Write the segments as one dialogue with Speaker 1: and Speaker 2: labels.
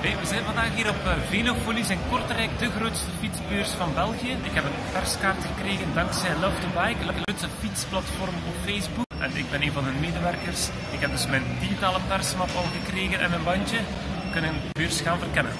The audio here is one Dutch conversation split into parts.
Speaker 1: Hey, we zijn vandaag hier op Velofolies in Kortrijk, de grootste fietsbeurs van België. Ik heb een perskaart gekregen dankzij Love to Bike, het grootste fietsplatform op Facebook. En ik ben een van hun medewerkers. Ik heb dus mijn digitale persmap al gekregen en mijn bandje. We kunnen de beurs gaan verkennen.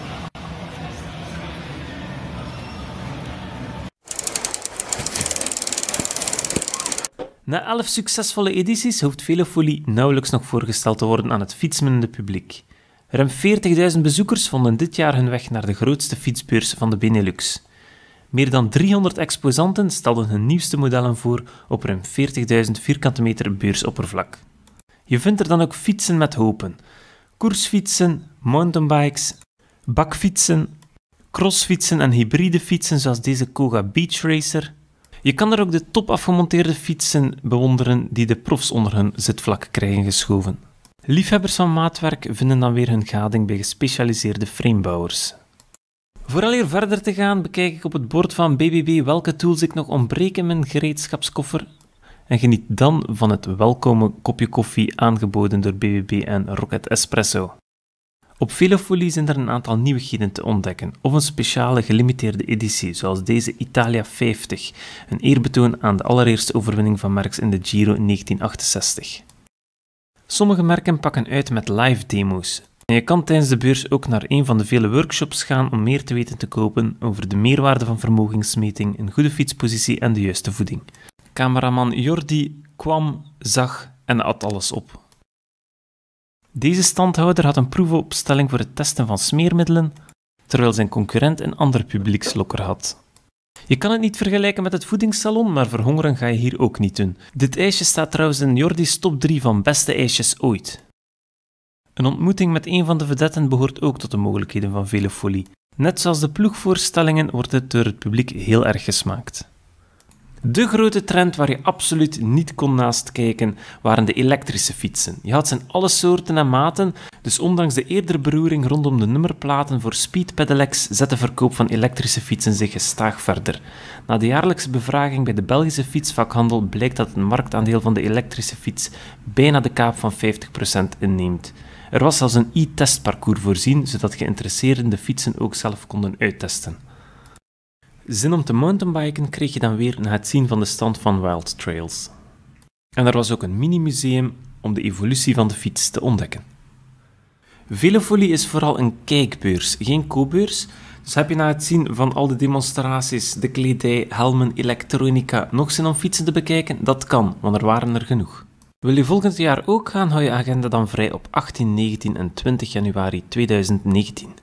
Speaker 1: Na 11 succesvolle edities hoeft Velofolie nauwelijks nog voorgesteld te worden aan het fietsminnende publiek. Ruim 40.000 bezoekers vonden dit jaar hun weg naar de grootste fietsbeurs van de Benelux. Meer dan 300 exposanten stelden hun nieuwste modellen voor op ruim 40.000 vierkante meter beursoppervlak. Je vindt er dan ook fietsen met hopen, koersfietsen, mountainbikes, bakfietsen, crossfietsen en hybride fietsen zoals deze Koga Beach Racer. Je kan er ook de top afgemonteerde fietsen bewonderen die de profs onder hun zitvlak krijgen geschoven. Liefhebbers van maatwerk vinden dan weer hun gading bij gespecialiseerde framebouwers. Vooraleer verder te gaan, bekijk ik op het bord van BBB welke tools ik nog ontbreek in mijn gereedschapskoffer en geniet dan van het welkome kopje koffie aangeboden door BBB en Rocket Espresso. Op Velofolie zijn er een aantal nieuwigheden te ontdekken, of een speciale gelimiteerde editie, zoals deze Italia 50, een eerbetoon aan de allereerste overwinning van Merckx in de Giro 1968. Sommige merken pakken uit met live demo's. En je kan tijdens de beurs ook naar een van de vele workshops gaan om meer te weten te kopen over de meerwaarde van vermogensmeting, een goede fietspositie en de juiste voeding. Cameraman Jordi kwam, zag en at alles op. Deze standhouder had een proefopstelling voor het testen van smeermiddelen, terwijl zijn concurrent een ander publiekslokker had. Je kan het niet vergelijken met het voedingssalon, maar verhongeren ga je hier ook niet doen. Dit ijsje staat trouwens in Jordi's top 3 van beste ijsjes ooit. Een ontmoeting met een van de vedetten behoort ook tot de mogelijkheden van Velofolie. Net zoals de ploegvoorstellingen wordt het door het publiek heel erg gesmaakt. De grote trend waar je absoluut niet kon naast kijken, waren de elektrische fietsen. Je had ze in alle soorten en maten, dus ondanks de eerdere beroering rondom de nummerplaten voor Speed Pedelecs zet de verkoop van elektrische fietsen zich gestaag verder. Na de jaarlijkse bevraging bij de Belgische fietsvakhandel blijkt dat het marktaandeel van de elektrische fiets bijna de kaap van 50% inneemt. Er was zelfs een e-testparcours voorzien, zodat geïnteresseerden de fietsen ook zelf konden uittesten. Zin om te mountainbiken kreeg je dan weer na het zien van de stand van Wild Trails. En er was ook een mini-museum om de evolutie van de fiets te ontdekken. Velofolie is vooral een kijkbeurs, geen koopbeurs. Dus heb je na het zien van al de demonstraties, de kledij, helmen, elektronica nog zin om fietsen te bekijken? Dat kan, want er waren er genoeg. Wil je volgend jaar ook gaan, hou je agenda dan vrij op 18, 19 en 20 januari 2019.